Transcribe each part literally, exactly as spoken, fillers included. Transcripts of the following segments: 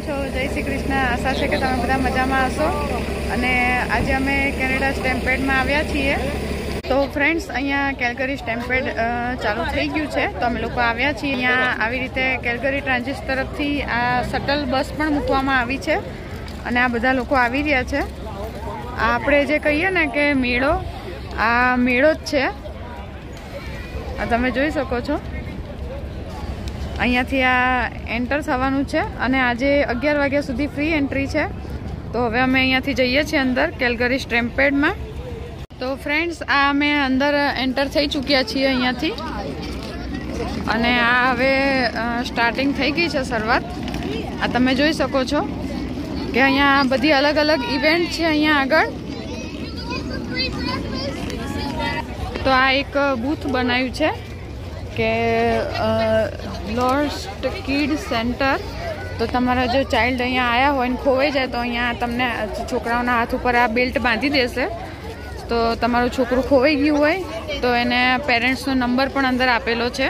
છો? જય શ્રી કૃષ્ણ. આશા છે કે તમે બધા મજામાં હશો. અને આજે અમે કેનેડા સ્ટેમ્પેડમાં આવ્યા છીએ. તો ફ્રેન્ડ્સ, અહીંયા કેલ્ગરી સ્ટેમ્પેડ ચાલુ થઈ ગયું છે. તો અમે લોકો આવ્યા છીએ. અહીંયા આવી રીતે કેલ્ગરી ટ્રાન્ઝિટ તરફથી આ શટલ બસ પણ મૂકવામાં આવી છે અને આ બધા લોકો આવી રહ્યા છે. આપણે જે કહીએ ને કે મેળો, આ મેળો જ છે. આ તમે જોઈ શકો છો. અહીંયાથી આ એન્ટર થવાનું છે અને આજે અગિયાર વાગ્યા સુધી ફ્રી એન્ટ્રી છે. તો હવે અમે અહીંયાથી જઈએ છીએ અંદર કેલ્ગરી સ્ટેમ્પેડમાં. તો ફ્રેન્ડ્સ, આ અમે અંદર એન્ટર થઈ ચૂક્યા છીએ અહીંયાથી અને આ હવે સ્ટાર્ટિંગ થઈ ગઈ છે શરૂઆત. આ તમે જોઈ શકો છો કે અહીંયા બધી અલગ અલગ ઇવેન્ટ છે અહીંયા આગળ. તો આ એક બૂથ બનાવ્યું છે કે લોસ્ટ કિડ સેન્ટર. તો તમારા જો ચાઇલ્ડ અહીંયા આવ્યા હોય ને ખોવાઈ જાય તો અહીંયા તમને છોકરાઓના હાથ ઉપર આ બેલ્ટ બાંધી દેશે. તો તમારું છોકરું ખોવાઈ ગયું હોય તો એને પેરેન્ટ્સનો નંબર પણ અંદર આપેલો છે.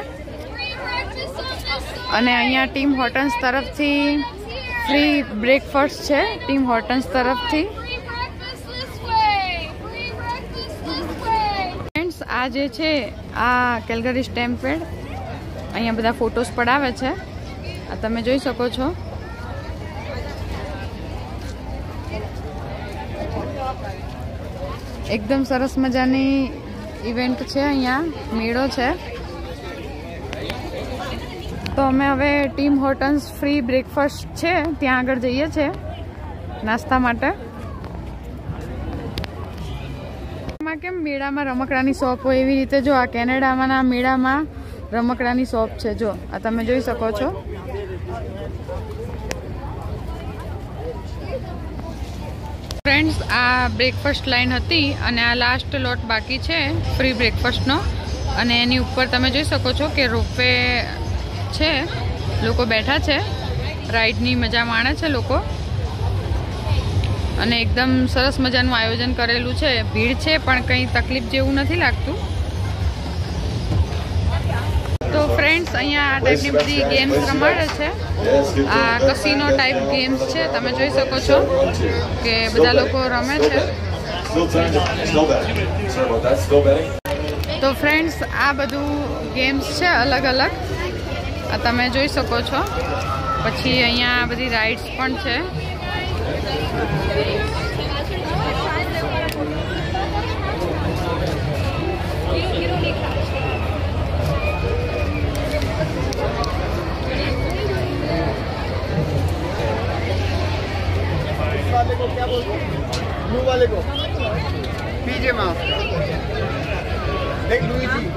અને અહીંયા ટીમ હોર્ટન્સ તરફથી ફ્રી બ્રેકફાસ્ટ છે. ટીમ હોર્ટન્સ તરફથી. ફ્રેન્ડ્સ, આ જે છે આ કેલ્ગરી સ્ટેમ્પેડ, અહીંયા બધા ફોટોસ પડાવે છે. આ તમે જોઈ શકો છો. એકદમ સરસ મજાની ઇવેન્ટ છે. અહીંયા મેળો છે. તો અમે હવે ટીમ હોર્ટન્સ ફ્રી બ્રેકફાસ્ટ છે ત્યાં આગળ જઈએ છીએ નાસ્તા માટે. એમાં કેમ મેળામાં રમકડાની શોપ હોય એવી રીતે જો આ કેનેડામાંના મેળામાં રમકડાની શોપ છે. જો આ તમે જોઈ શકો છો. ફ્રેન્ડ્સ, આ બ્રેકફાસ્ટ લાઈન હતી અને આ લાસ્ટ લોટ બાકી છે ફ્રી બ્રેકફાસ્ટનો. અને એની ઉપર તમે જોઈ શકો છો કે રોપવે છે. લોકો બેઠા છે, રાઈડની મજા માણે છે લોકો. અને એકદમ સરસ મજાનું આયોજન કરેલું છે. ભીડ છે પણ કંઈ તકલીફ જેવું નથી લાગતું. તો ફ્રેન્ડ્સ, અહીંયા આ ટાઈપની બધી ગેમ્સ રમાડે છે. આ કસીનો ટાઈપ ગેમ્સ છે. તમે જોઈ શકો છો કે બધા લોકો રમે છે. તો ફ્રેન્ડ્સ, આ બધું ગેમ્સ છે અલગ અલગ. આ તમે જોઈ શકો છો. પછી અહીંયા બધી રાઇડ્સ પણ છે. वाले को क्या बोलते हैं? ब्लू वाले को पीजे माफ देख लुईजी.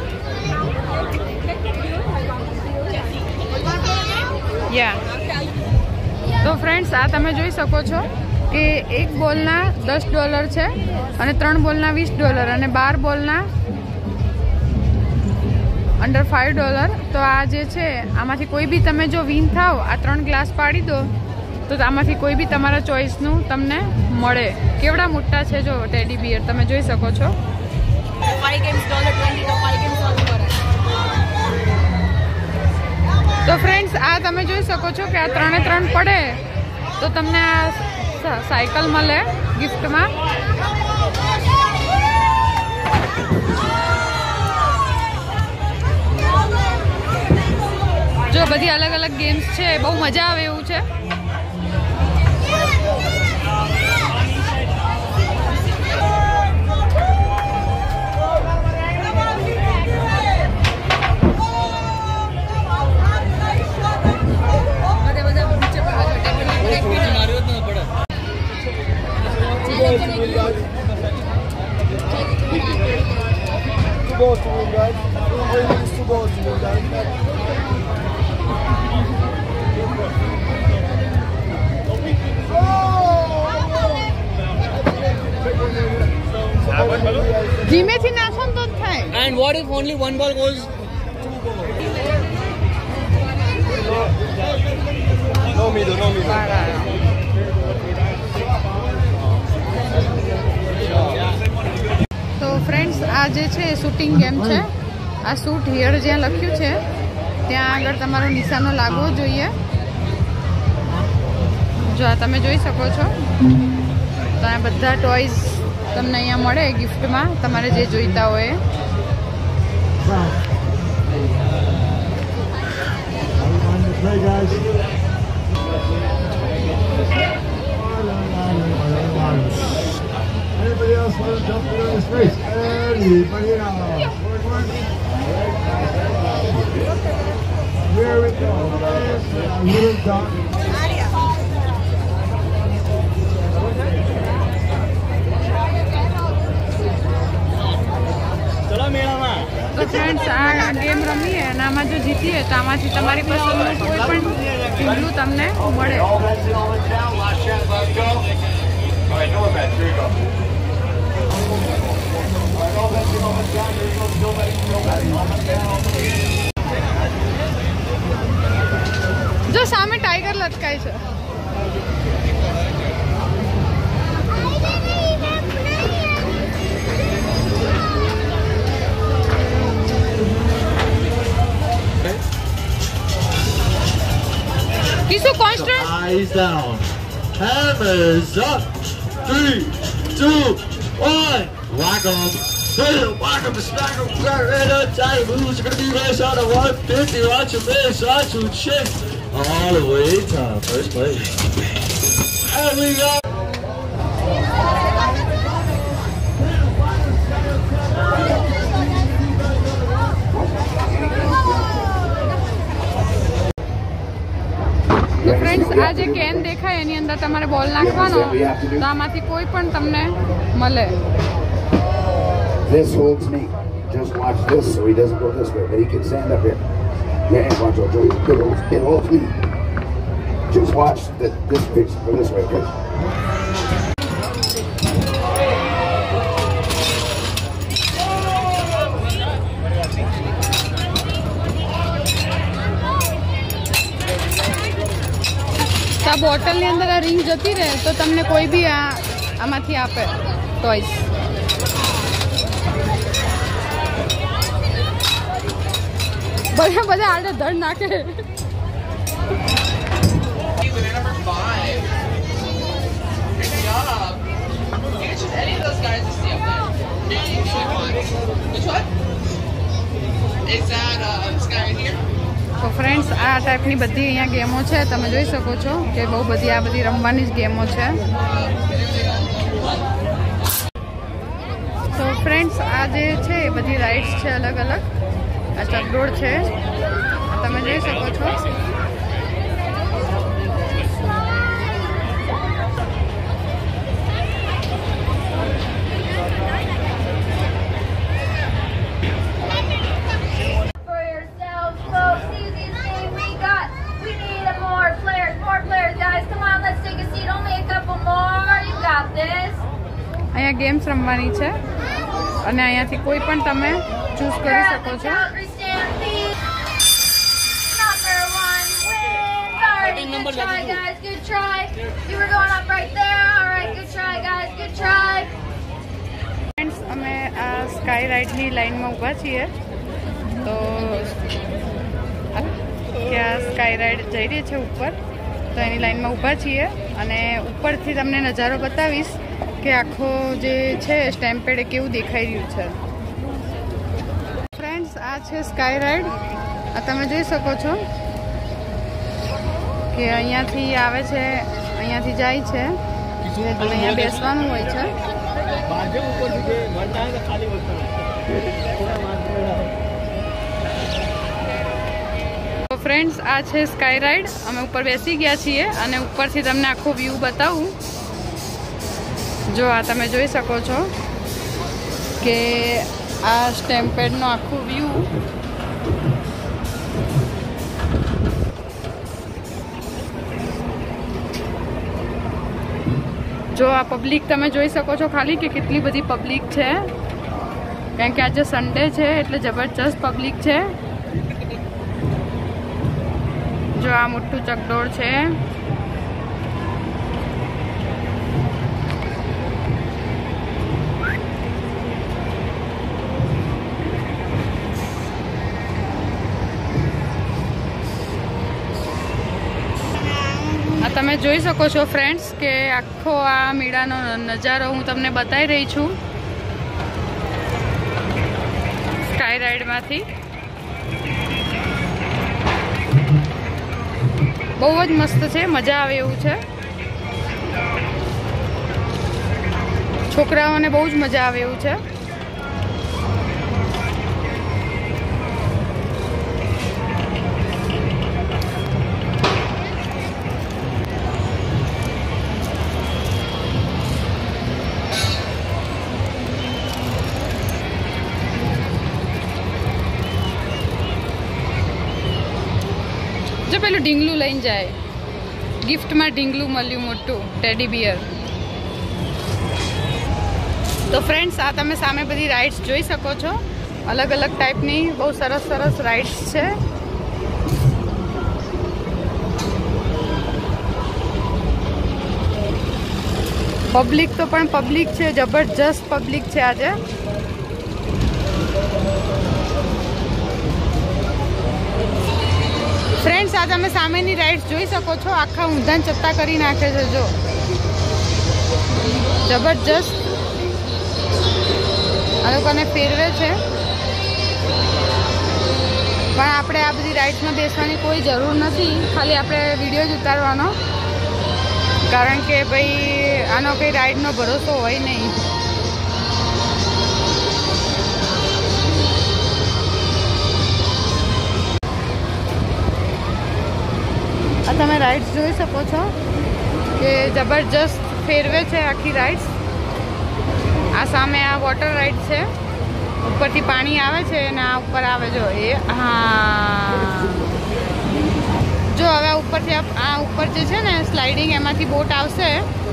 યા તો ફ્રેન્ડ્સ, આ તમે જોઈ શકો છો કે એક બોલના દસ ડોલર છે અને ત્રણ બોલના વીસ ડોલર અને બાર બોલના અંડર ફાઈવ ડોલર. તો આ જે છે આમાંથી કોઈ બી તમે જો વિન થાવ, આ ત્રણ ગ્લાસ પાડી દો તો આમાંથી કોઈ બી તમારા ચોઈસનું તમને મળે. કેવડા મોટા છે જો ટેડી બિયર તમે જોઈ શકો છો. તો ફ્રેન્ડ્સ, આ તમે જોઈ શકો છો કે આ ત્રણે ત્રણ પડે તો તમને આ સાયકલ મળે ગિફ્ટમાં. જો બધી અલગ અલગ ગેમ્સ છે. બહુ મજા આવે એવું છે. ધીમેથી નાખો તો જ થાય. And what if only one ball goes? No middle, no middle. તો ફ્રેન્ડ્સ, આ જે છે શૂટિંગ ગેમ છે. આ શૂટ હિયર જ્યાં લખ્યું છે ત્યાં આગળ તમારો નિશાનો લાગવો જોઈએ. જો આ તમે જોઈ શકો છો તો આ બધા ટોયઝ તમને અહીંયા મળે ગિફ્ટમાં તમારે જે જોઈતા હોય. Anybody else want to jump in on this race? Anybody else? Here we go. Little dot. ચલો મેળામાં. તો ફ્રેન્ડ્સ આ ગેમ રમીએ અને આમાં જો જીતીએ તો આમાંથી તમારી પસંદનું કોઈ પણ ઢીંગલું તમને મળે. જો સામે ટાઈગર લટકાય છે. Kisu constant. Eyes down. Hammers up. Three, two, one. Whack 'em. Hey, whack 'em, smack 'em. Right, right up, tight moves. You're gonna be race on a one fifty. Watch your miss. Watch your chick. All the way to first place. And we go. તો friends આ જે can દેખાય એની અંદર તમારે બોલ નાખવાનો તો આમાંથી કોઈ પણ તમને મળે. This holds me. Just watch this so he doesn't go this way, but he can stand up here. Yeah, watch out, Joey. It holds, it holds me. Just watch the, this pitch go this way, okay? તો આ બોટલની અંદર આ ring જતી રહે તો તમને કોઈ બી આ આમાંથી આપે ટોયસ. બધા બધા આડે ધડ નાખે. તો ફ્રેન્ડ્સ આ ટાઈપની બધી અહીંયા ગેમો છે તમે જોઈ શકો છો કે બહુ બધી આ બધી રમવાની જ ગેમો છે. તો ફ્રેન્ડ્સ આ જે છે એ બધી રાઇડ્સ છે અલગ અલગ. આ ચકડોળ છે તમે જોઈ શકો છો. અહીંયા ગેમ્સ રમવાની છે અને અહીંયાથી કોઈ પણ તમે ચૂઝ કરી શકો છો. ફ્રેન્ડ્સ અમે આ સ્કાય રાઇડની લાઈનમાં ઊભા છીએ તો ત્યાં સ્કાય રાઇડ જઈ રહી છે ઉપર તો એની લાઈનમાં ઊભા છીએ અને ઉપરથી તમને નજારો બતાવીશ કે આખો જે છે સ્ટેમ્પેડ કેવું દેખાઈ રહ્યું છે. ફ્રેન્ડ્સ આ છે સ્કાય રાઇડ. આ તમે જોઈ શકો છો કે અહીંયાથી આવે છે અહીંયાથી જાય છે અહીંયા બેસવાનું હોય છે. તો ફ્રેન્ડ્સ આ છે સ્કાય રાઇડ. અમે ઉપર બેસી ગયા છીએ અને ઉપરથી તમને આખો વ્યૂ બતાવું. જો આ તમે જોઈ શકો છો કે આ સ્ટેમ્પેડનો આખું વ્યૂ. જો આ પબ્લિક તમે જોઈ શકો છો ખાલી કે કેટલી બધી પબ્લિક છે કારણ કે આજે સન્ડે છે એટલે જબરજસ્ત પબ્લિક છે. જો આ મોટું ચકડોળ છે. આ તમે જોઈ શકો છો ફ્રેન્ડ્સ કે આખો આ મેળાનો નજારો હું તમને બતાવી રહી છું સ્કાય રાઈડમાંથી. બહુ જ મસ્ત છે, મજા આવે એવું છે. છોકરાઓને બહુ જ મજા આવે એવું છે. જો પેલું ઢીંગલું લઈને જાય, ગિફ્ટમાં ઢીંગલું મળ્યું મોટું ટેડી બિયર. તો ફ્રેન્ડ્સ આ તમે સામે બધી રાઇડ્સ જોઈ શકો છો, અલગ અલગ ટાઈપની બહુ સરસ સરસ રાઇડ્સ છે. પબ્લિક તો પણ પબ્લિક છે, જબરજસ્ત પબ્લિક છે આજે. ફ્રેન્ડ્સ આ તમે સામેની રાઇડ્સ જોઈ શકો છો, આખા ઊંધાન ચત્તા કરી નાખે છે. જો જબરજસ્ત આ લોકોને ફેરવે છે. પણ આપણે આ બધી રાઇડ્સમાં બેસવાની કોઈ જરૂર નથી, ખાલી આપણે વિડીયો જ ઉતારવાનો, કારણ કે ભાઈ આનો કંઈ રાઇડનો ભરોસો હોય નહીં. આ તમે રાઇડ્સ જોઈ શકો છો કે જબરજસ્ત ફેરવે છે આખી રાઇડ્સ. આ સામે આ વોટર રાઇડ છે, ઉપરથી પાણી આવે છે અને આ ઉપર આવે. જો એ હા જો હવે ઉપરથી આ ઉપર જે છે ને સ્લાઇડિંગ, એમાંથી બોટ આવશે.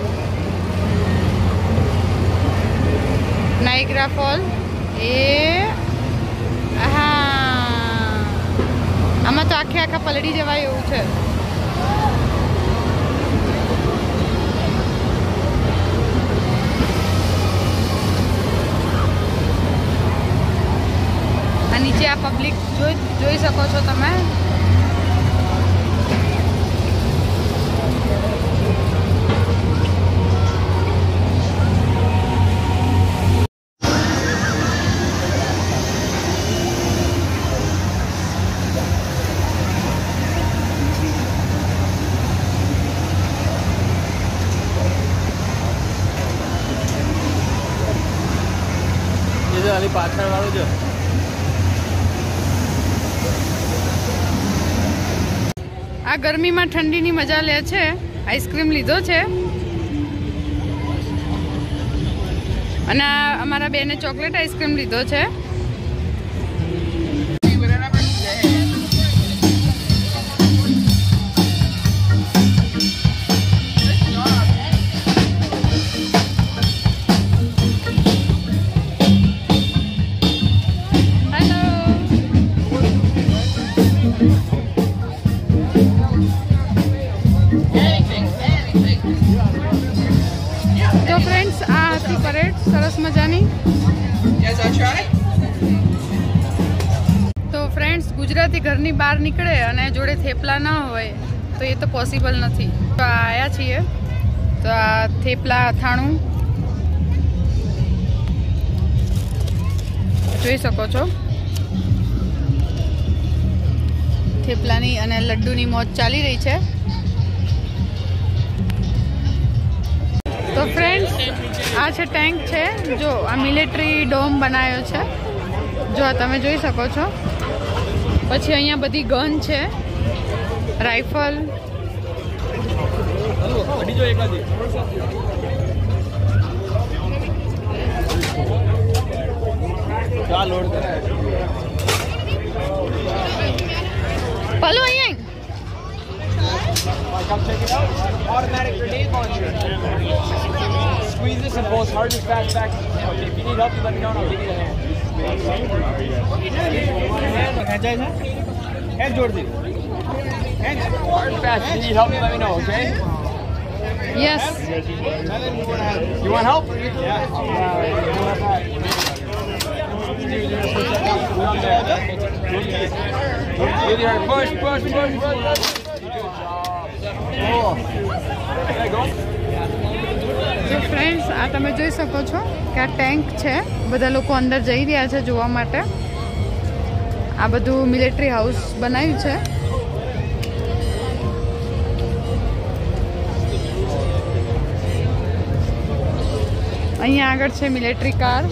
નાઇગ્રા ફોલ એ હા આમાં તો આખે આખા પલળી જવાય એવું છે. નીચે આ પબ્લિક જોઈ જોઈ શકો છો તમે. પાછળ વાળું જો આ ગરમીમાં ઠંડીની મજા લે છે. આઈસ્ક્રીમ લીધો છે અને અમારા બેને ચોકલેટ આઈસ્ક્રીમ લીધો છે. તો ફ્રેન્ડ્સ આ હતી પરેડ સરસ મજાની. તો ફ્રેન્ડ્સ ગુજરાતી ઘરની બહાર નીકળે અને જોડે થેપલા ન હોય તો એ તો પોસિબલ નથી. તો આ આવ્યા છીએ તો આ થેપલા અથાણું જોઈ શકો છો. થેપલાની અને લડ્ડુની મોજ ચાલી રહી છે. તો ફ્રેન્ડ્સ આ છે ટેન્ક છે. જો આ મિલિટરી ડોમ બનાવ્યો છે, જો આ તમે જોઈ શકો છો. પછી અહીંયા બધી ગન છે, રાઇફલ. પલો અહીંયા come check it out. Automatic grenade launcher. Squeeze this and pull as hard as fast back. Okay, if you need help, you let me know and I'll give you the hand. Hand, hand, jod de. Hand, hard and fast. If you need help, you let me know, okay? Yes. You want help? Yeah. Push, push, push, push. Good job. તો friends આ તમે જોઈ શકો છો કે આ tank છે, બધા લોકો અંદર જઈ રહ્યા છે જોવા માટે. આ બધું મિલિટરી હાઉસ બનાવ્યું છે. અહીંયા આગળ છે મિલિટરી કાર.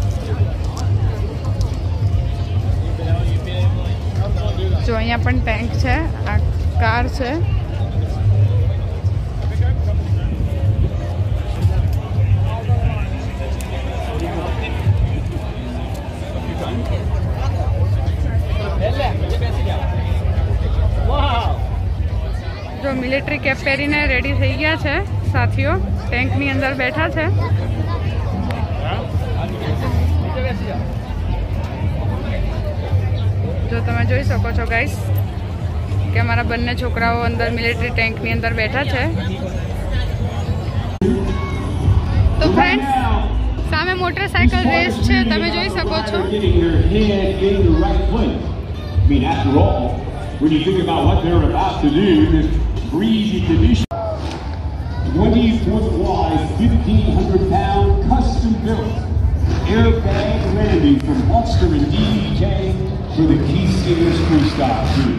જો અહીંયા પણ ટેન્ક છે, આ કાર છે. જો મિલિટરી કેપ પહેરીને રેડી થઈ ગયા છે સાથીઓ, ટેન્કની અંદર બેઠા છે. જો તમે જોઈ શકો છો ગાઈસ કે અમારા બંને છોકરાઓ અંદર મિલિટરી ટેન્કની અંદર બેઠા છે. તો ફ્રેન્ડ્સ સામે મોટરસાયકલ રેસ છે, તમે જોઈ શકો છો. When you think about what they're about to do, this breezy condition, twenty foot wide, fifteen hundred pound custom built airbag landing from Ulster and D D K for the Keith Steelers freestyle team.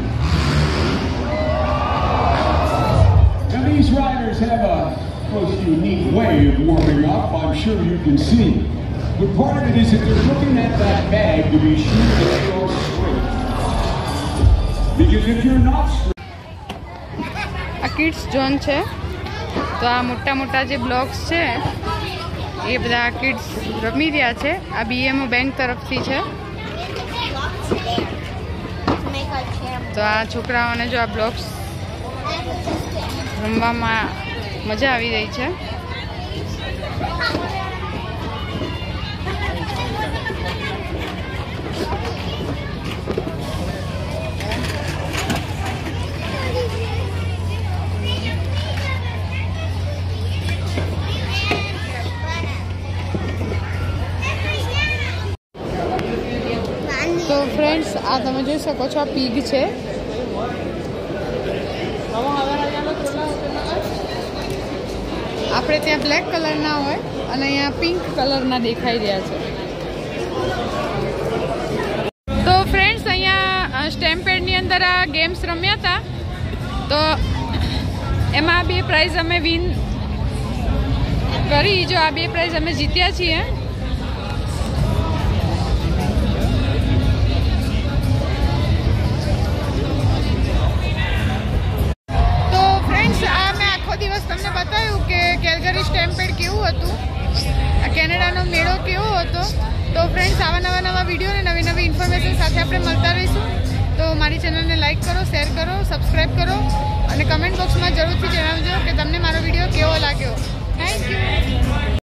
Now these riders have a most unique way of warming up, I'm sure you can see. But part of it is that they're looking at that bag to be sure that they are straight. Because if you're not આ kids zone છે, તો આ મોટા મોટા જે blocks છે એ બધા kids રમી રહ્યા છે. આ બીએમઓ બેંક તરફથી છે. તો આ છોકરાઓને જો આ બ્લોક્સ રમવામાં મજા આવી રહી છે. તો ફ્રેન્ડ્સ આ તમે જોઈ શકો છો આ પીગ છે. આપણે ત્યાં બ્લેક કલરના હોય અને અહીંયા પિંક કલરના દેખાઈ રહ્યા છે. તો ફ્રેન્ડ્સ અહીંયા સ્ટેમ્પેડની અંદર આ ગેમ્સ રમ્યા હતા, તો એમાં બે પ્રાઇઝ અમે વિન કરી. જો આ બે પ્રાઇઝ અમે જીત્યા છીએ. તમને બતાવ્યું કે કેલ્ગરી સ્ટેમ્પેડ કેવું હતું, કેનેડાનો મેળો કેવો હતો. તો ફ્રેન્ડ્સ આવા નવા નવા વિડીયો અને નવી નવી ઇન્ફોર્મેશન સાથે આપણે મળતા રહીશું. તો મારી ચેનલને લાઇક કરો, શેર કરો, સબસ્ક્રાઈબ કરો અને કમેન્ટ બોક્સમાં જરૂરથી જણાવજો કે તમને મારો વિડીયો કેવો લાગ્યો. Thank you.